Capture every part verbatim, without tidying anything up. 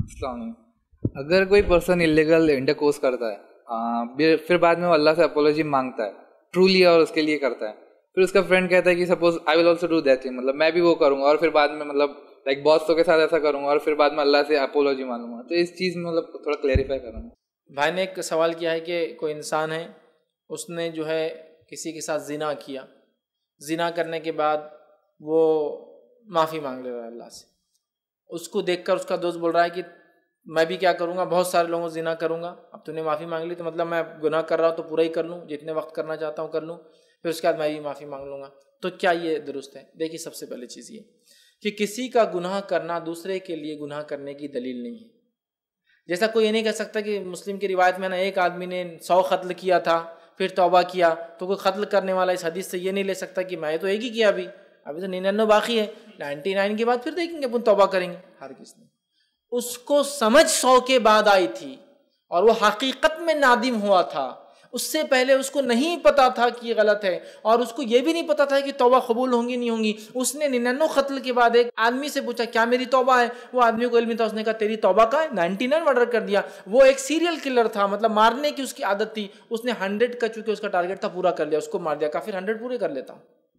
السلام علیکم. اگر کوئی پرسن انلیگل انٹرکورس کرتا ہے پھر بعد میں وہ اللہ سے اپولوجی مانگتا ہے ٹرولی اور اس کے لیے کرتا ہے, پھر اس کا فرینڈ کہتا ہے کہ suppose I will also do that thing, مطلب میں بھی وہ کروں گا اور پھر بعد میں مطلب لائک بوسوں کے ساتھ ایسا کروں گا اور پھر بعد میں اللہ سے اپولوجی مانگوں گا, تو اس چیز میں مطلب تھوڑا کلیریفائی کروں گا. بھائی نے ایک سوال کیا ہے کہ کوئی انسان ہے, اس نے جو ہے کسی کے ساتھ زنا کیا, زنا کرنے کے بعد وہ معافی مانگ لے رہا ہے اللہ سے. اس کو دیکھ کر اس کا دوست بول رہا ہے کہ میں بھی کیا کروں گا, بہت سارے لوگوں زنا کروں گا, اب تو نے معافی مانگ لی تو مطلب میں گناہ کر رہا ہوں تو پورا ہی کر لوں, جتنے وقت کرنا چاہتا ہوں کر لوں, پھر اس کے بعد میں بھی معافی مانگ لوں گا. تو کیا یہ درست ہے؟ دیکھیے سب سے پہلے چیز یہ کہ کسی کا گناہ کرنا دوسرے کے لیے گناہ کرنے کی دلیل نہیں ہے. جیسا کوئی یہ نہیں کہہ سکتا کہ مسلم کی روایت میں نا ایک آدمی نے سو قتل کیا تھا پھر توبہ کیا, تو کوئی قتل کرنے والا اس حدیث سے یہ نہیں لے سکتا کہ میں تو ایک ہی کیا, ابھی ابھی تو ننانوے باقی ہے, نائنٹی نائن کے بعد پھر دیکھیں گے اپن توبہ کریں گے. ہر کس نے اس کو سمجھ سو کے بعد آئی تھی اور وہ حقیقت میں نادم ہوا تھا, اس سے پہلے اس کو نہیں پتا تھا کہ یہ غلط ہے, اور اس کو یہ بھی نہیں پتا تھا کہ توبہ قبول ہوں گی نہیں ہوں گی. اس نے ننانوے قتل کے بعد ایک آدمی سے پوچھا کیا میری توبہ ہے, وہ آدمی کو علم تھا, اس نے کہا تیری توبہ کا ہے, نائنٹی نائن مرڈر کر دیا. وہ ایک سیریل کلر تھا, مطلب مارنے کی اس کی عادت تھی, اس نے ہنڈریڈ کا چونکہ اس کا ٹارگیٹ تھا پورا کر لیا, اس کو مار دیا. کافر ہنڈریڈ پورے کر لیتا ہوں,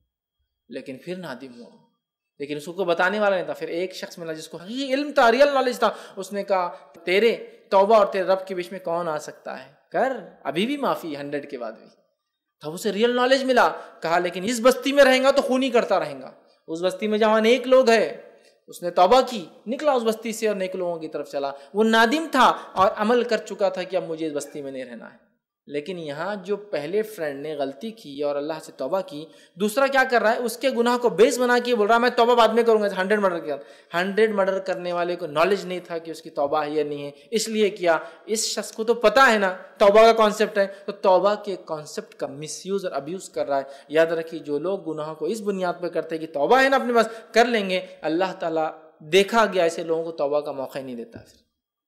لیکن پھر نادم ہوا, لیکن اس کو بتانے والا نہیں تھا. پھر ایک شخص ملا جس کو حقیقی علم تھا, ریئل نالج تھا, اس نے کہا تیرے توبہ اور تیرے رب کے بیچ میں کون آ سکتا ہے, کر ابھی بھی معافی ہنڈریڈ کے بعد بھی. تب اسے ریئل نالج ملا. کہا لیکن اس بستی میں رہیں گا تو خون ہی کرتا رہیں گا, اس بستی میں جہاں نیک لوگ ہیں. اس نے توبہ کی, نکلا اس بستی سے اور نیک لوگوں کی طرف چلا. وہ نادم تھا اور عمل کر چکا تھا کہ اب مجھے اس بستی میں نہیں رہنا ہے. لیکن یہاں جو پہلے فرینڈ نے غلطی کی اور اللہ سے توبہ کی, دوسرا کیا کر رہا ہے, اس کے گناہ کو بیس بنا کے بول رہا ہے میں توبہ بعد میں کروں گا. ہنڈریڈ مرڈر کیا, ہنڈریڈ مرڈر کرنے والے کو نالج نہیں تھا کہ اس کی توبہ ہے یا نہیں ہے, اس لیے کیا. اس شخص کو تو پتا ہے نا توبہ کا کانسیپٹ ہے, تو توبہ کے کانسیپٹ کا مس یوز اور ابیوز کر رہا ہے. یاد رکھیے جو لوگ گناہ کو اس بنیاد پہ کرتے ہیں کہ توبہ ہے نا اپنے پاس کر لیں گے, اللہ تعالیٰ دیکھا گیا ایسے لوگوں کو توبہ کا موقع ہی نہیں دیتا. پھر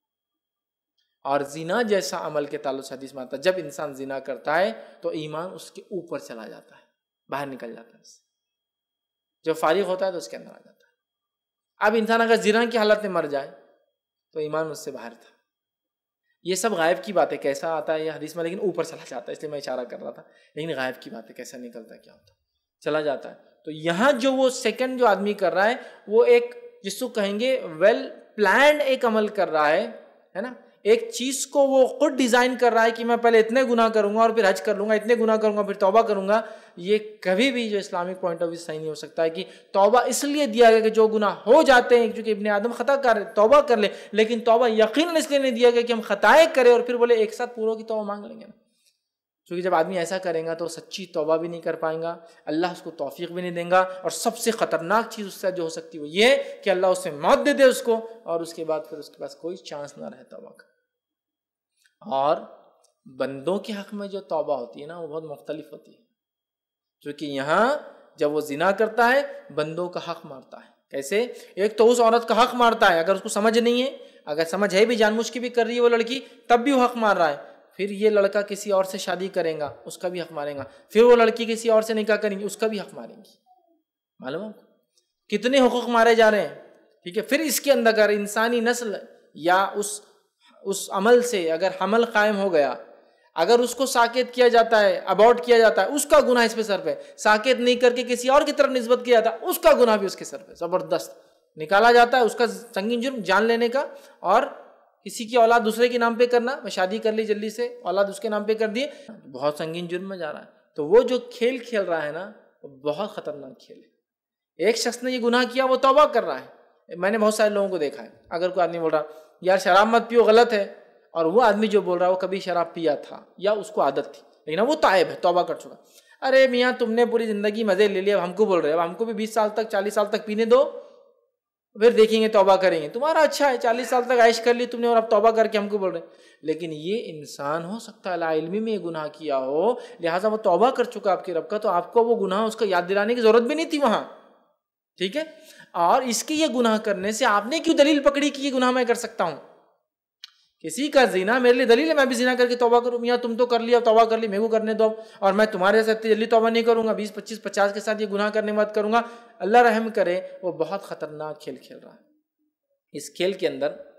اور زنا جیسا عمل کے تعلق سے حدیث میں آتا ہے جب انسان زنا کرتا ہے تو ایمان اس کے اوپر چلا جاتا ہے, باہر نکل جاتا ہے, جب فارغ ہوتا ہے تو اس کے اندر آ جاتا ہے. اب انسان اگر زنا کی حالت میں مر جائے تو ایمان اس سے باہر تھا. یہ سب غائب کی بات ہے, کیسا آتا ہے یہ حدیث میں, لیکن اوپر چلا جاتا ہے, اس لیے میں اشارہ کر رہا تھا. لیکن غائب کی بات ہے, کیسا نکلتا ہے, کیا ہوتا ہے, چلا جاتا ہے. تو یہاں جو وہ سیکنڈ جو آدمی کر رہا ہے وہ ایک جس کو کہیں گے ویل پلانڈ ایک عمل کر رہا ہے, ہے نا. ایک چیز کو وہ خود ڈیزائن کر رہا ہے کہ میں پہلے اتنے گناہ کروں گا اور پھر حج کر لوں گا, اتنے گناہ کروں گا پھر توبہ کروں گا. یہ کبھی بھی جو اسلامک پوائنٹ آف ویو صحیح نہیں ہو سکتا ہے کہ توبہ اس لیے دیا گیا کہ جو گناہ ہو جاتے ہیں, کیونکہ ابن آدم خطا کر توبہ کر لے, لیکن توبہ یقیناً اس لیے نہیں دیا گیا کہ ہم خطائیں کریں اور پھر بولے ایک ساتھ پوروں کی توبہ مانگ لیں گے. کیونکہ جب آدمی ایسا کرے گا تو سچی توبہ بھی نہیں کر پائیں گا, اللہ اس کو توفیق بھی نہیں دیں گا, اور سب سے خطرناک چیز اس سے جو ہو سکتی ہے وہ یہ کہ اللہ اس سے موت دے دے اس کو, اور اس کے بعد پھر اس کے پاس کوئی چانس نہ رہے توبہ کا. اور بندوں کے حق میں جو توبہ ہوتی ہے نا وہ بہت مختلف ہوتی ہے, کیونکہ یہاں جب وہ زنا کرتا ہے بندوں کا حق مارتا ہے. کیسے؟ ایک تو اس عورت کا حق مارتا ہے, اگر اس کو سمجھ نہیں ہے, اگر سمجھ ہے بھی جان بوجھ کے بھی کر رہی ہے وہ لڑکی تب بھی وہ حق مار رہا ہے. پھر یہ لڑکا کسی اور سے شادی کرے گا اس کا بھی حق مارے گا, پھر وہ لڑکی کسی اور سے نکاح کریں گی اس کا بھی حق ماریں گی. معلوم ہے کتنے حقوق مارے جا رہے ہیں. ٹھیک ہے, پھر اس کے اندر اگر انسانی نسل یا اس اس عمل سے اگر حمل قائم ہو گیا, اگر اس کو ساکت کیا جاتا ہے, ابورٹ کیا جاتا ہے, اس کا گناہ اس پہ سر پہ, ساکت نہیں کر کے کسی اور کی طرف نسبت کیا جاتا ہے اس کا گناہ بھی اس کے سر پہ زبردست نکالا جاتا ہے. اس کا سنگین جرم جان لینے کا, اور کسی کی اولاد دوسرے کے نام پہ کرنا, میں شادی کر لی جلدی سے اولاد اس کے نام پہ کر دیے, بہت سنگین جرم میں جا رہا ہے. تو وہ جو کھیل کھیل رہا ہے نا وہ بہت خطرناک کھیل ہے. ایک شخص نے یہ گناہ کیا وہ توبہ کر رہا ہے. میں نے بہت سارے لوگوں کو دیکھا ہے, اگر کوئی آدمی بول رہا یار شراب مت پیو غلط ہے, اور وہ آدمی جو بول رہا ہے وہ کبھی شراب پیا تھا یا اس کو عادت تھی, لیکن وہ تائب ہے, توبہ کر چکا. ارے میاں تم نے پوری زندگی مزے لے لیے, اب ہم کو بول رہے ہو ہم کو بھی بیس سال تک چالیس سال تک پینے دو, پھر دیکھیں گے توبہ کریں گے. تمہارا اچھا ہے چالیس سال تک عائش کر لی تم نے اور اب توبہ کر کے ہم کو بول رہے ہیں. لیکن یہ انسان ہو سکتا ہے لا علمی میں یہ گناہ کیا ہو, لہٰذا وہ توبہ کر چکا آپ کے رب کا, تو آپ کو وہ گناہ اس کا یاد دلانے کی ضرورت بھی نہیں تھی وہاں. ٹھیک ہے, اور اس کے یہ گناہ کرنے سے آپ نے کیوں دلیل پکڑی کہ یہ گناہ میں کر سکتا ہوں. کسی کا زنا میرے لیے دلیل ہے میں بھی زنا کر کے توبہ کروں, میاں تم تو کر لیا توبہ کر لی, میں کو کرنے دو, اور میں تمہارے ساتھ جلدی توبہ نہیں کروں گا, بیس پچیس پچاس کے ساتھ یہ گناہ کرنے مت کروں گا. اللہ رحم کرے, وہ بہت خطرناک کھیل کھیل رہا ہے. اس کھیل کے اندر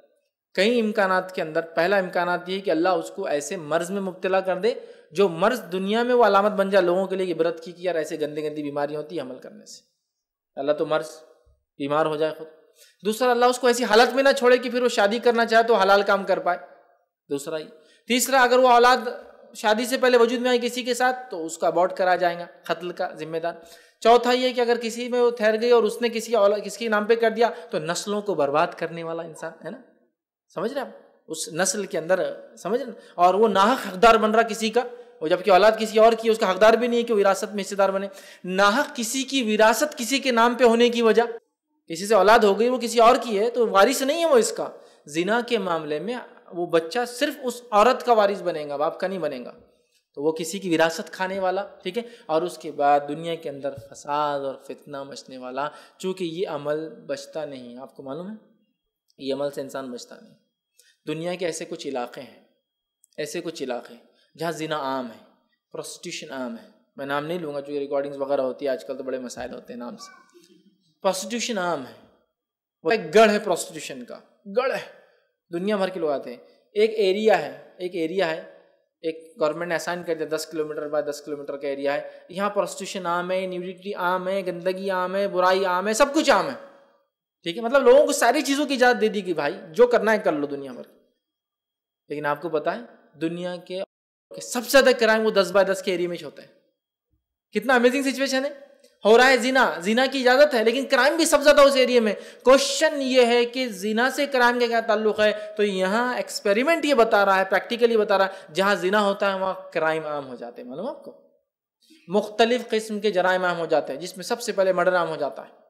کئی امکانات کے اندر پہلا امکانات یہ ہے کہ اللہ اس کو ایسے مرض میں مبتلا کر دے جو مرض دنیا میں وہ علامت بن جائے لوگوں کے لیے عبرت کی کہ یار ایسے گندی گندی بیماری ہوتی ہے عمل کرنے سے، اللہ تو مرض بیمار ہو جائے خود۔ دوسرا اللہ اس کو ایسی حالت میں نہ چھوڑے کہ پھر وہ شادی کرنا چاہے تو حلال کام کر پائے، دوسرا ہی۔ تیسرا اگر وہ اولاد شادی سے پہلے وجود میں آئی کسی کے ساتھ تو اس کا ابورٹ کرا جائے گا، قتل کا ذمہ دار۔ چوتھا یہ کہ اگر کسی میں وہ ٹھہر گئی اور اس نے کسی کسی کے نام پہ کر دیا تو نسلوں کو برباد کرنے والا انسان ہے نا، سمجھ رہے آپ، اس نسل کے اندر سمجھ رہے، اور وہ ناحق حقدار بن رہا کسی کا، اور جبکہ اولاد کسی اور کی، اس کا حقدار بھی نہیں ہے کہ وراثت میں حصے دار بنے۔ ناحق کسی کی وراثت کسی کے نام پہ ہونے کی وجہ، کسی سے اولاد ہو گئی وہ کسی اور کی ہے تو وارث نہیں ہے وہ اس کا۔ زنا کے معاملے میں وہ بچہ صرف اس عورت کا وارث بنے گا، باپ کا نہیں بنے گا، تو وہ کسی کی وراثت کھانے والا، ٹھیک ہے۔ اور اس کے بعد دنیا کے اندر فساد اور فتنہ مچنے والا، چونکہ یہ عمل بچتا نہیں، آپ کو معلوم ہے یہ عمل سے انسان بچتا نہیں۔ دنیا کے ایسے کچھ علاقے ہیں، ایسے کچھ علاقے جہاں زنا عام ہے، پروسٹیوشن عام ہے، میں نام نہیں لوں گا چونکہ ریکارڈنگز وغیرہ ہوتی ہے آج کل تو بڑے مسائل ہوتے ہیں نام سے۔ پروسٹیوشن عام ہے، وہ ایک گڑھ ہے پروسٹیوشن کا، گڑھ ہے، دنیا بھر کے لوگ آتے ہیں۔ ایک ایریا ہے، ایک ایریا ہے، ایک گورنمنٹ نے اسائن کر دیا دس کلو میٹر بائی دس کلو میٹر کا ایریا ہے، یہاں پروسٹیوشن عام ہے، نیوڈیٹی عام ہے، گندگی عام ہے، برائی عام ہے، سب کچھ عام ہے، ٹھیک ہے۔ مطلب لوگوں کو ساری چیزوں کی اجازت دے دی کہ بھائی جو کرنا ہے کر لو دنیا بھر۔ لیکن آپ کو پتا ہے دنیا کے سب سے زیادہ کرائم وہ دس بائی دس کے ایریا میں ہوتا ہے۔ کتنا امیزنگ سچویشن ہے، ہو رہا ہے زنا، زنا کی اجازت ہے لیکن کرائم بھی سب زیادہ اس ایریا میں۔ کوشچن یہ ہے کہ زنا سے کرائم کا کیا تعلق ہے، تو یہاں ایکسپیریمنٹ یہ بتا رہا ہے، پریکٹیکلی بتا رہا ہے، جہاں زنا ہوتا ہے وہاں کرائم عام ہو جاتے ہیں، معلوم آپ کو، مختلف قسم کے جرائم عام ہو جاتے ہیں، جس میں سب سے پہلے مرڈر عام ہو جاتا ہے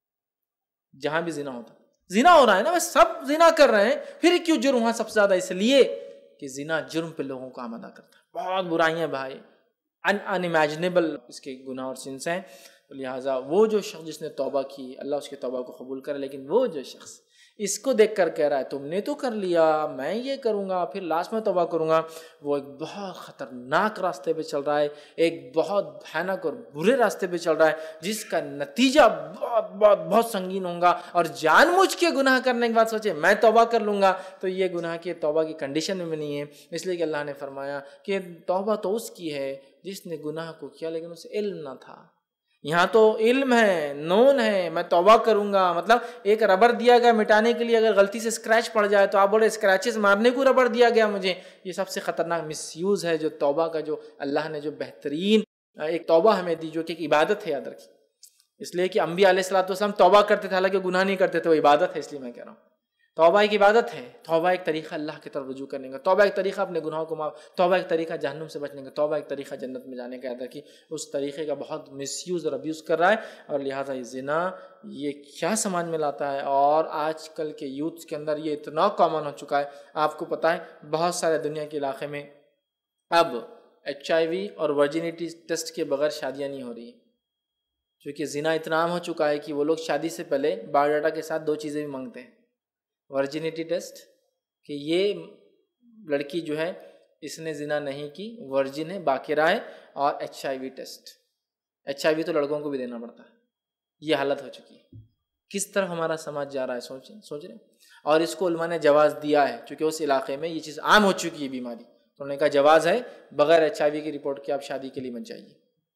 جہاں بھی زنا ہوتا ہے۔ زنا ہو رہا ہے نا، بس سب زنا کر رہے ہیں، پھر کیوں جرم ہوا سب سے زیادہ؟ اس لیے کہ زنا جرم پہ لوگوں کو آمادہ کرتا ہے، بہت برائیاں بھائی، ان انیمیجنیبل اس کے گناہ اور سنس ہیں۔ لہٰذا وہ جو شخص جس نے توبہ کی اللہ اس کی توبہ کو قبول کرے، لیکن وہ جو شخص اس کو دیکھ کر کہہ رہا ہے تم نے تو کر لیا، میں یہ کروں گا پھر لاسٹ میں توبہ کروں گا، وہ ایک بہت خطرناک راستے پہ چل رہا ہے، ایک بہت بھیانک اور برے راستے پہ چل رہا ہے جس کا نتیجہ بہت بہت بہت سنگین ہوگا۔ اور جان مجھ کے گناہ کرنے کے بعد سوچے میں توبہ کر لوں گا، تو یہ گناہ کی توبہ کی کنڈیشن میں نہیں ہے۔ اس لیے کہ اللہ نے فرمایا کہ توبہ تو اس کی ہے جس نے گناہ کو کیا لیکن اسے علم نہ تھا۔ یہاں تو علم ہے، نون ہے، میں توبہ کروں گا، مطلب ایک ربڑ دیا گیا مٹانے کے لیے، اگر غلطی سے اسکریچ پڑ جائے تو آپ بولے اسکریچز مارنے کو ربڑ دیا گیا مجھے، یہ سب سے خطرناک مس یوز ہے جو توبہ کا، جو اللہ نے جو بہترین ایک توبہ ہمیں دی جو کہ ایک عبادت ہے، یاد رکھیے۔ اس لیے کہ انبیاء علیہ الصلوۃ والسلام توبہ کرتے تھے حالانکہ گناہ نہیں کرتے تھے، وہ عبادت ہے، اس لیے میں کہہ رہا ہوں توبہ ایک عبادت ہے۔ توبہ ایک طریقہ اللہ کی طرف رجوع کرنے کا، توبہ ایک طریقہ اپنے گناہوں کو معاف، توبہ ایک طریقہ جہنم سے بچنے کا، توبہ ایک طریقہ جنت میں جانے کا۔ یاد رکھیے اس طریقے کا بہت مس یوز اور ابیوز کر رہا ہے، اور لہٰذا یہ زنا یہ کیا سماج میں لاتا ہے، اور آج کل کے یوتھ کے اندر یہ اتنا کامن ہو چکا ہے۔ آپ کو پتہ ہے بہت سارے دنیا کے علاقے میں اب ایچ آئی وی اور ورجینٹی ٹیسٹ کے بغیر شادیاں نہیں ہو رہی ہیں، کیونکہ زنا اتنا عام ہو چکا ہے کہ وہ لوگ شادی سے پہلے بایو ڈاٹا کے ساتھ دو چیزیں بھی مانگتے ہیں، ورجینٹی ٹیسٹ کہ یہ لڑکی جو ہے اس نے زنا نہیں کی، ورجن ہے، باقرہ ہے، اور H I V test. H I V تو لڑکوں کو بھی دینا پڑتا ہے، یہ حالت ہو چکی ہے۔ کس طرح ہمارا سماج جا رہا ہے سوچیں سوچ رہے ہیں، اور اس کو علماء نے جواز دیا ہے چونکہ اس علاقے میں یہ چیز عام ہو چکی ہے بیماری، تو انہوں نے کہا جواز ہے، بغیر ایچ آئی وی کی رپورٹ کے آپ شادی کے لیے مت جائیے۔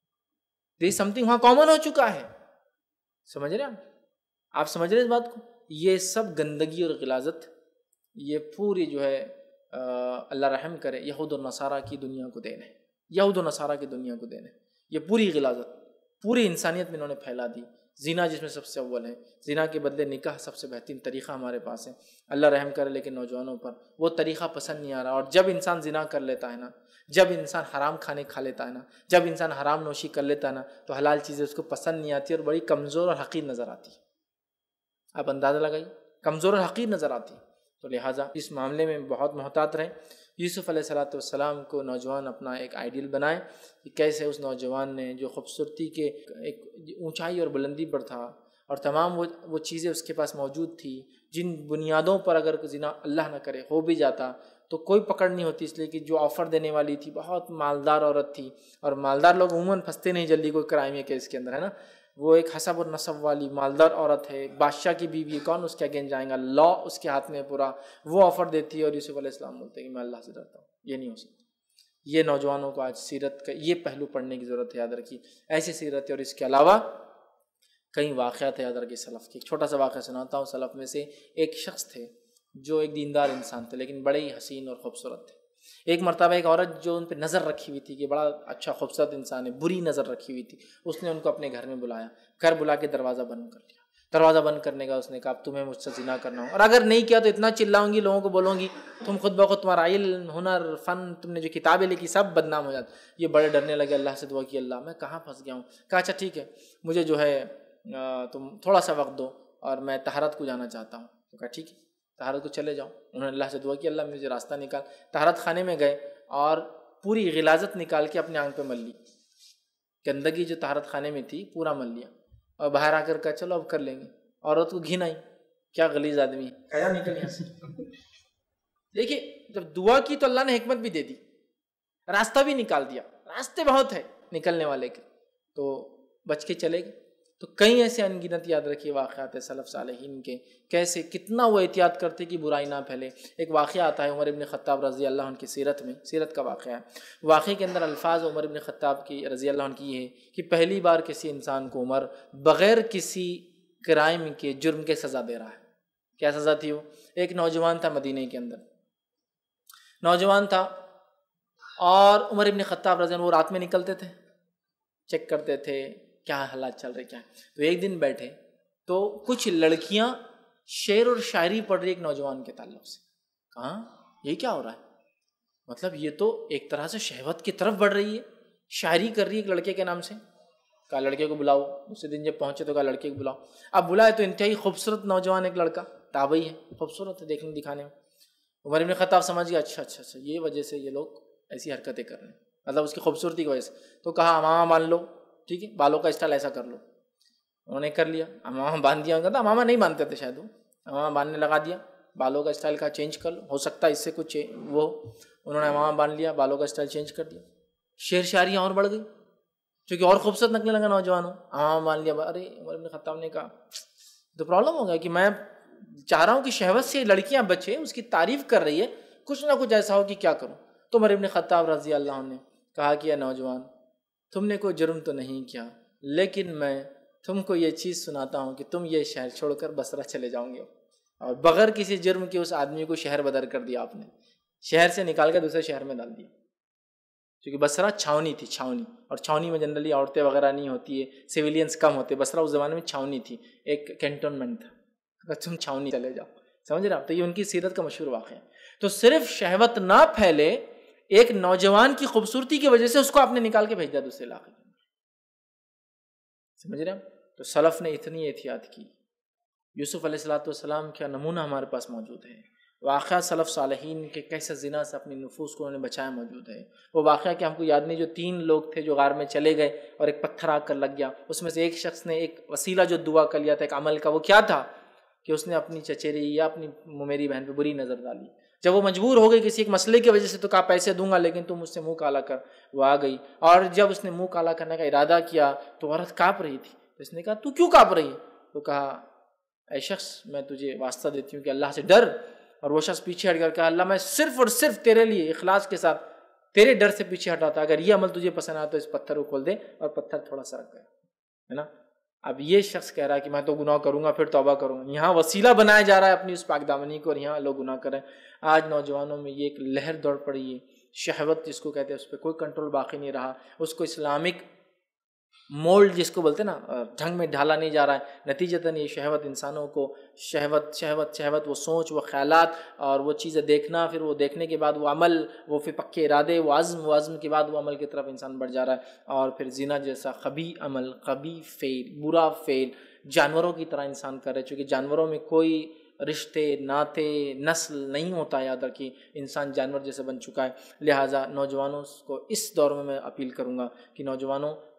دیر سم تھنگ وہاں کامن ہو چکا ہے، سمجھ رہے ہیں آپ سمجھ رہے ہیں اس بات کو؟ یہ سب گندگی اور غلاظت یہ پوری جو ہے اللہ رحم کرے یہود و نصارہ کی دنیا کو دین ہے، یہود و نصارہ کی دنیا کو دین ہے، یہ پوری غلاظت پوری انسانیت میں انہوں نے پھیلا دی۔ زنا جس میں سب سے اول ہے، زنا کے بدلے نکاح سب سے بہترین طریقہ ہمارے پاس ہے، اللہ رحم کرے، لیکن نوجوانوں پر وہ طریقہ پسند نہیں آ رہا۔ اور جب انسان زنا کر لیتا ہے نا، جب انسان حرام کھانے کھا لیتا ہے نا، جب انسان حرام نوشی کر لیتا ہے نا، تو حلال چیزیں اس کو پسند نہیں آتی اور بڑی کمزور اور حقیر نظر آتی ہے۔ آپ اندازہ لگائیے، کمزور اور حقیر نظر آتی ہے۔ تو لہٰذا اس معاملے میں بہت محتاط رہیں۔ یوسف علیہ الصلوۃ والسلام کو نوجوان اپنا ایک آئیڈیل بنائیں کہ کیسے اس نوجوان نے جو خوبصورتی کے ایک اونچائی اور بلندی پر تھا اور تمام وہ وہ چیزیں اس کے پاس موجود تھی جن بنیادوں پر اگر زنا اللہ نہ کرے ہو بھی جاتا تو کوئی پکڑ نہیں ہوتی، اس لیے کہ جو آفر دینے والی تھی بہت مالدار عورت تھی، اور مالدار لوگ عموماً پھنستے نہیں جلدی کوئی کرائم یا کیس کے اندر، ہے نا، وہ ایک حسب اور نسب والی مالدار عورت ہے, بادشاہ کی بیوی, کون اس کے اگینسٹ جائے گا, لا اس کے ہاتھ میں پورا, وہ آفر دیتی ہے اور یوسف علیہ السلام بولتے ہیں کہ میں اللہ سے ڈرتا ہوں. یہ نہیں ہو سکتا. یہ نوجوانوں کو آج سیرت کا یہ پہلو پڑھنے کی ضرورت ہے, یاد رکھیے ایسی سیرت ہے. اور اس کے علاوہ کئی واقعات ہے یاد رکھیے سلف کے. ایک چھوٹا سا واقعہ سناتا ہوں. سلف میں سے ایک شخص تھے جو ایک دیندار انسان تھے لیکن بڑے ہی حسین اور خوبصورت تھے. ایک مرتبہ ایک عورت جو ان پہ نظر رکھی ہوئی تھی کہ بڑا اچھا خوبصورت انسان ہے, بری نظر رکھی ہوئی تھی, اس نے ان کو اپنے گھر میں بلایا. گھر بلا کے دروازہ بند کر لیا. دروازہ بند کرنے کا اس نے کہا اب تمہیں مجھ سے زنا کرنا ہو, اور اگر نہیں کیا تو اتنا چلاؤں گی, لوگوں کو بولوں گی, تم خود بخود تمہارا علم, ہنر, فن, تم نے جو کتابیں لکھی سب بدنام ہو جاتا. یہ بڑے ڈرنے لگے, اللہ سے دعا کی اللہ میں کہاں پھنس گیا ہوں. کہا اچھا ٹھیک ہے, مجھے جو ہے تم تھوڑا سا وقت دو اور میں طہارت کو جانا چاہتا ہوں. تو کہا ٹھیک ہے طہارت کو چلے جاؤ. انہوں نے اللہ سے دعا کی اللہ مجھے راستہ نکال. طہارت خانے میں گئے اور پوری غلاظت نکال کے اپنے آنکھ پہ مل لی. گندگی جو طہارت خانے میں تھی پورا مل لیا, اور باہر آ کر کہا چلو اب کر لیں گے. عورت کو گھن آئی, کیا غلیظ آدمی ہے, کیا نکل یہاں سے. دیکھیے جب دعا کی تو اللہ نے حکمت بھی دے دی, راستہ بھی نکال دیا. راستے بہت ہے نکلنے والے کے, تو بچ کے چلے گئے. تو کئی ایسے ان گنت یاد رکھیے واقعات ہے سلف صالحین کے, کیسے کتنا وہ احتیاط کرتے کہ برائی نہ پھیلے. ایک واقعہ آتا ہے عمر ابن خطاب رضی اللہ عنہ کی سیرت میں, سیرت کا واقعہ ہے. واقعے کے اندر الفاظ عمر ابن خطاب کی رضی اللہ عنہ کی یہ ہے کہ پہلی بار کسی انسان کو عمر بغیر کسی کرائم کے, جرم کے سزا دے رہا ہے. کیا سزا تھی وہ؟ ایک نوجوان تھا مدینہ کے اندر, نوجوان تھا, اور عمر ابن خطاب رضی اللہ عنہ وہ رات میں نکلتے تھے, چیک کرتے تھے کیا حالات چل رہے کیا. تو ایک دن بیٹھے تو کچھ لڑکیاں شعر اور شاعری پڑھ رہی ایک نوجوان کے تعلق سے. کہاں یہ کیا ہو رہا ہے, مطلب یہ تو ایک طرح سے شہوت کی طرف بڑھ رہی ہے. شاعری کر رہی ہے ایک لڑکے کے نام سے. کہا لڑکے کو بلاؤ. اسی دن جب پہنچے تو کہا لڑکے کو بلاؤ. اب بلائے تو انتہائی خوبصورت نوجوان ایک لڑکا, تابعی ہے, خوبصورت ہے دیکھنے دکھانے میں. عمر ابن خطاب سمجھ گیا اچھا اچھا اچھا یہ وجہ سے یہ لوگ ایسی حرکتیں کر رہے ہیں, مطلب اس کی خوبصورتی کی وجہ سے. تو کہا امامہ باندھ لو, ٹھیک ہے بالوں کا اسٹائل ایسا کر لو. انہوں نے کر لیا, امامہ باندھ دیا. کہتا امامہ نہیں باندھتے تھے شاید, وہ امامہ باندھنے لگا دیا. بالوں کا اسٹائل کا چینج کر لو, ہو سکتا ہے اس سے کچھ وہ. انہوں نے امامہ باندھ لیا, بالوں کا اسٹائل چینج کر دیا. شعر شاعریاں اور بڑھ گئی چونکہ اور خوبصورت لگنے لگا نوجوان ہو. امامہ باندھ لیا. ارے عمر بن خطاب نے کہا تو پرابلم ہو گیا کہ میں چاہ رہا ہوں کہ شہوت سے لڑکیاں بچے, اس کی تعریف کر رہی ہے, کچھ نہ کچھ ایسا ہو کہ کیا کروں. تو عمر بن خطاب رضی اللہ عنہ نے کہا کہ اے نوجوان تم نے کوئی جرم تو نہیں کیا, لیکن میں تم کو یہ چیز سناتا ہوں کہ تم یہ شہر چھوڑ کر بصرہ چلے جاؤں گے. اور بغیر کسی جرم کے اس آدمی کو شہر بدر کر دیا آپ نے, شہر سے نکال کر دوسرے شہر میں ڈال دیا. کیونکہ بصرہ چھاونی تھی, چھاونی, اور چھاونی میں جنرلی عورتیں وغیرہ نہیں ہوتی ہے, سویلینس کم ہوتے. بصرہ اس زمانے میں چھاونی تھی, ایک کینٹونمنٹ تھا. اگر تم چھاونی چلے جاؤ, سمجھ رہے آپ. تو یہ ان کی سیرت کا مشہور واقعہ ہے. تو صرف شہوت نہ پھیلے, ایک نوجوان کی خوبصورتی کی وجہ سے اس کو آپ نے نکال کے بھیج دیا دوسرے علاقے میں, سمجھ رہے ہیں. تو سلف نے اتنی احتیاط کی. یوسف علیہ الصلوۃ والسلام کا نمونہ ہمارے پاس موجود ہے. واقعہ سلف صالحین کے کیسے زنا سے اپنی نفوس کو انہوں نے بچایا موجود ہے. وہ واقعہ کہ ہم کو یاد نہیں, جو تین لوگ تھے جو غار میں چلے گئے اور ایک پتھر آ کر لگ گیا. اس میں سے ایک شخص نے ایک وسیلہ جو دعا کر لیا تھا ایک عمل کا, وہ کیا تھا کہ اس نے اپنی چچیری یا اپنی میری بہن پہ بری نظر ڈالی. جب وہ مجبور ہو گئی کسی ایک مسئلے کی وجہ سے تو کہا پیسے دوں گا لیکن تم مجھ سے منہ کالا کر. وہ آ گئی, اور جب اس نے منہ کالا کرنے کا ارادہ کیا تو عورت کانپ رہی تھی. تو اس نے کہا تو کیوں کانپ رہی ہے؟ تو کہا اے شخص میں تجھے واسطہ دیتی ہوں کہ اللہ سے ڈر. اور وہ شخص پیچھے ہٹ کر کہا اللہ میں صرف اور صرف تیرے لیے اخلاص کے ساتھ تیرے ڈر سے پیچھے ہٹا تھا, اگر یہ عمل تجھے پسند آیا تو اس پتھر کو کھول دے. اور پتھر تھوڑا سا رکھ گیا, ہے نا. اب یہ شخص کہہ رہا ہے کہ میں تو گناہ کروں گا پھر توبہ کروں گا. یہاں وسیلہ بنایا جا رہا ہے اپنی اس پاک دامنی کو, اور یہاں لوگ گناہ کریں. آج نوجوانوں میں یہ ایک لہر دوڑ پڑی ہے, شہوت جس کو کہتے ہیں, اس پہ کوئی کنٹرول باقی نہیں رہا. اس کو اسلامک مولڈ جس کو بولتے ہیں نا, ڈھنگ میں ڈھالا نہیں جا رہا ہے. نتیجتاً یہ شہوت انسانوں کو شہوت شہوت شہوت وہ سوچ, وہ خیالات, اور وہ چیزیں دیکھنا, پھر وہ دیکھنے کے بعد وہ عمل, وہ پھر پکے ارادے, وہ عزم, وہ عزم کے بعد وہ عمل کی طرف انسان بڑھ جا رہا ہے. اور پھر زنا جیسا خبی عمل, خبی فعل, برا فعل جانوروں کی طرح انسان کر رہے, چونکہ جانوروں میں کوئی رشتے ناتے نسل نہیں ہوتا. یاد رکھیے انسان جانور جیسے بن چکا ہے. لہٰذا نوجوانوں کو اس دور میں میں اپیل کروں گا کہ نوجوانوں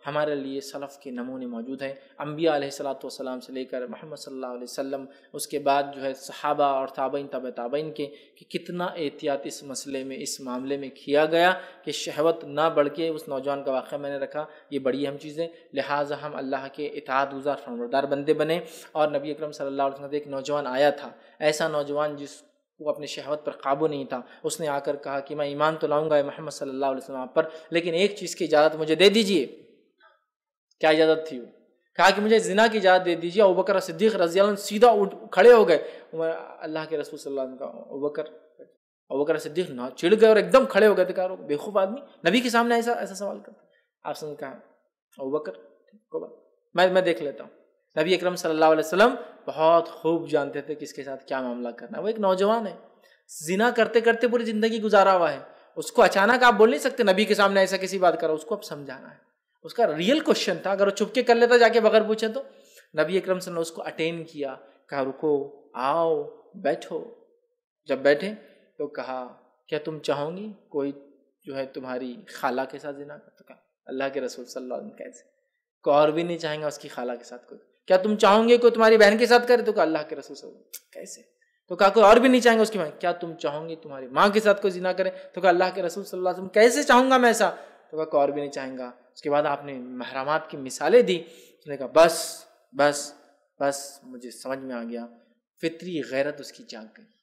ہمارے لیے سلف کے نمونے موجود ہیں، انبیاء علیہ الصلوۃ والسلام سے لے کر محمد صلی اللہ علیہ وسلم، اس کے بعد جو ہے صحابہ اور تابعین تبع تابعین کے، کہ کتنا احتیاط اس مسئلے میں اس معاملے میں کیا گیا کہ شہوت نہ بڑھ کے اس نوجوان کا واقعہ میں نے رکھا، یہ بڑی اہم چیز ہے۔ لہٰذا ہم اللہ کے اطاعت گزار فرمانبردار بندے بنے۔ اور نبی اکرم صلی اللہ علیہ وسلم ایک نوجوان آیا تھا، ایسا نوجوان جس وہ اپنی شہوت پر قابو نہیں تھا، اس نے آ کر کہا کہ میں ایمان تو لاؤں گا اے محمد صلی اللہ علیہ وسلم آپ پر، لیکن ایک چیز کی اجازت مجھے دے دیجئے۔ کیا اجازت تھی؟ وہ کہا کہ مجھے زنا کی اجازت دے دیجیے۔ ابوبکر صدیق رضی اللہ عنہ سیدھا اٹھ کھڑے ہو گئے، اللہ کے رسول صلی اللہ علیہ وسلم کا ابوبکر ابوبکر صدیق نہ چڑ گئے اور ایک دم کھڑے ہو گئے، کہا بیوقوف آدمی نبی کے سامنے ایسا ایسا سوال کرتا۔ آپ نے کہا ابوبکر میں میں دیکھ لیتا ہوں۔ نبی اکرم صلی اللہ علیہ وسلم بہت خوب جانتے تھے کس کے ساتھ کیا معاملہ کرنا ہے۔ وہ ایک نوجوان ہے، زنا کرتے کرتے پوری زندگی گزارا ہوا ہے، اس کو اچانک آپ بول نہیں سکتے نبی کے سامنے ایسا کسی بات کرو، اس کو اب سمجھانا ہے۔ اس کا ریئل کوشچن تھا، اگر وہ چپ کے کر لیتا جا کے بغیر پوچھے تو۔ نبی اکرم صلی اللہ علیہ وسلم نے اس کو اٹین کیا، کہا رکو، آؤ، بیٹھو۔ جب بیٹھے تو کہا کیا تم چاہو گی کوئی جو ہے تمہاری خالہ کے ساتھ زنا کر؟ تو کہا اللہ کے رسول صلی اللہ علیہ وسلم کیسے؟ کوئی اور بھی نہیں چاہیں گا اس کی خالہ کے ساتھ کوئی؟ کیا تم چاہو گے کوئی تمہاری بہن کے ساتھ کرے؟ تو کہا اللہ کے رسول صلی اللہ علیہ وسلم کیسے؟ تو کہا کوئی اور بھی نہیں چاہیں گا اس کی ماں؟ کیا تم چاہو گی تمہاری ماں کے ساتھ کوئی زنا کرے؟ تو کہا اللہ کے رسول صلی اللہ علیہ وسلم کیسے چاہوں گا میں ایسا؟ تو کہا کوئی اور بھی نہیں چاہیں گا۔ اس کے بعد آپ نے محرمات کی مثالیں دی۔ اس نے کہا بس بس بس مجھے سمجھ میں آ گیا، فطری غیرت اس کی جاگ گئی۔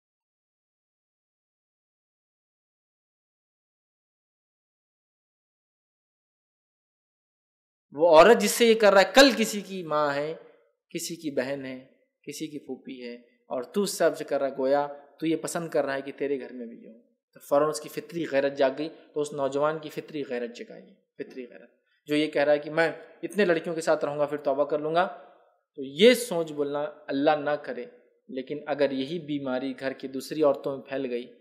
وہ عورت جس سے یہ کر رہا ہے کل کسی کی ماں ہے، کسی کی بہن ہے، کسی کی پھوپھی ہے، اور تو اس سب سے کر رہا ہے، گویا تو یہ پسند کر رہا ہے کہ تیرے گھر میں بھی ہو۔ تو فوراً اس کی فطری غیرت جاگ گئی۔ تو اس نوجوان کی فطری غیرت جگائی، فطری غیرت جو یہ کہہ رہا ہے کہ میں اتنے لڑکیوں کے ساتھ رہوں گا پھر توبہ کر لوں گا۔ تو یہ سوچ بولنا اللہ نہ کرے، لیکن اگر یہی بیماری گھر کی دوسری عورتوں میں پھیل گئی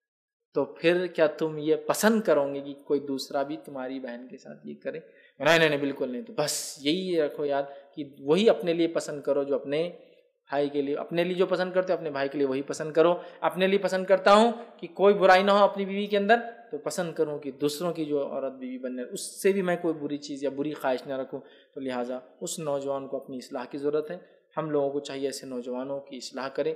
تو پھر کیا تم یہ پسند کرو گے کہ کوئی دوسرا بھی تمہاری بہن کے ساتھ یہ کرے؟ نہیں نہیں نہیں بالکل نہیں۔ تو بس یہی رکھو یاد کہ وہی اپنے لیے پسند کرو جو اپنے بھائی کے لیے، اپنے لیے جو پسند کرتے ہو اپنے بھائی کے لیے وہی پسند کرو۔ اپنے لیے پسند کرتا ہوں کہ کوئی برائی نہ ہو اپنی بیوی کے اندر، تو پسند کروں کہ دوسروں کی جو عورت بیوی بننے اس سے بھی میں کوئی بری چیز یا بری خواہش نہ رکھوں۔ تو لہٰذا اس نوجوان کو اپنی اصلاح کی ضرورت ہے۔ ہم لوگوں کو چاہیے ایسے نوجوانوں کی اصلاح کرے۔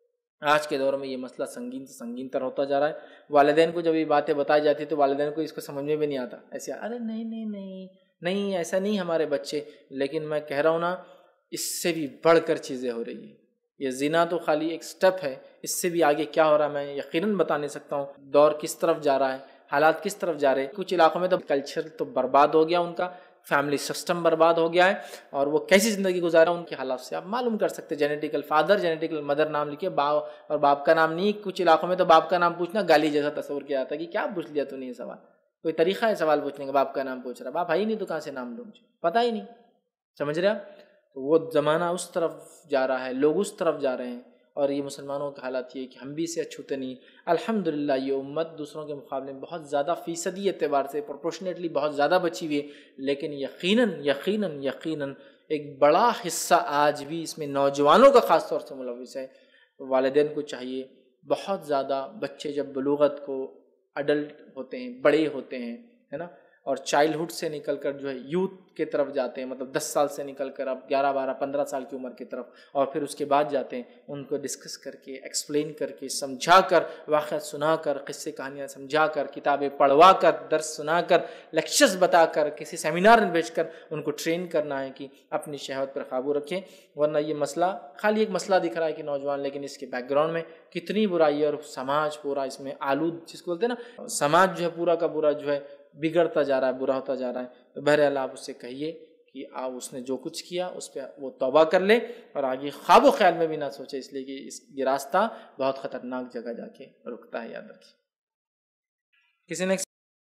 آج کے دور میں یہ مسئلہ سنگین سے سنگین تر ہوتا جا رہا ہے۔ والدین کو جب یہ باتیں بتائی جاتی تو والدین کو اس کو سمجھ میں بھی نہیں آتا، ایسے ارے نہیں نہیں نہیں نہیں ایسا نہیں ہمارے بچے۔ لیکن میں کہہ رہا ہوں نا، اس سے بھی بڑھ کر چیزیں ہو رہی ہیں۔ یہ زنا تو خالی ایک سٹیپ ہے، اس سے بھی آگے کیا ہو رہا ہے میں یقیناً بتا نہیں سکتا ہوں۔ دور کس طرف جا رہا ہے، حالات کس طرف جا رہے ہیں۔ کچھ علاقوں میں تو کلچر تو برباد ہو گیا، ان کا فیملی سسٹم برباد ہو گیا ہے، اور وہ کیسی زندگی گزارا ان کے حالات سے آپ معلوم کر سکتے۔ جینیٹیکل فادر، جینیٹیکل مدر نام لکھے، باپ اور باپ کا نام نہیں۔ کچھ علاقوں میں تو باپ کا نام پوچھنا گالی جیسا تصور کیا جاتا ہے کہ کیا پوچھ لیا تو نہیں سوال، کوئی طریقہ ہے سوال پوچھنے کا؟ باپ کا نام پوچھ رہا، باپ ہے ہی نہیں تو کہاں سے نام لوں، مجھے پتہ ہی نہیں۔ سمجھ رہے آپ؟ تو وہ زمانہ اس طرف جا رہا ہے، لوگ اس طرف جا رہے ہیں، اور یہ مسلمانوں کا حالات یہ ہے کہ ہم بھی اسے اچھوتے نہیں۔ الحمدللہ یہ امت دوسروں کے مقابلے میں بہت زیادہ فیصدی اعتبار سے پروپورشنیٹلی بہت زیادہ بچی ہوئی ہے، لیکن یقیناً یقیناً یقیناً ایک بڑا حصہ آج بھی اس میں نوجوانوں کا خاص طور سے ملوث ہے۔ والدین کو چاہیے بہت زیادہ، بچے جب بلوغت کو اڈلٹ ہوتے ہیں، بڑے ہوتے ہیں، ہے نا، اور چائلڈ ہوڈ سے نکل کر جو ہے یوتھ کے طرف جاتے ہیں، مطلب دس سال سے نکل کر اب گیارہ بارہ پندرہ سال کی عمر کی طرف، اور پھر اس کے بعد جاتے ہیں، ان کو ڈسکس کر کے، ایکسپلین کر کے، سمجھا کر، واقعات سنا کر، قصے کہانیاں سمجھا کر، کتابیں پڑھوا کر، درس سنا کر، لیکچرز بتا کر، کسی سیمینار میں بھیج کر ان کو ٹرین کرنا ہے کہ اپنی شہوت پر قابو رکھیں۔ ورنہ یہ مسئلہ خالی ایک مسئلہ دکھ رہا ہے کہ نوجوان، لیکن اس کے بیک گراؤنڈ میں کتنی برائی ہے، اور سماج پورا اس میں آلود، جس کو بولتے ہیں نا، سماج جو ہے پورا کا پورا جو ہے بگڑتا جا رہا ہے، برا ہوتا جا رہا ہے۔ تو بہرحال آپ اس سے کہیے کہ آپ اس نے جو کچھ کیا اس پہ وہ توبہ کر لے، اور آگے خواب و خیال میں بھی نہ سوچے، اس لیے کہ اس یہ راستہ بہت خطرناک جگہ جا کے رکتا ہے، یاد رکھیے۔ کسی نے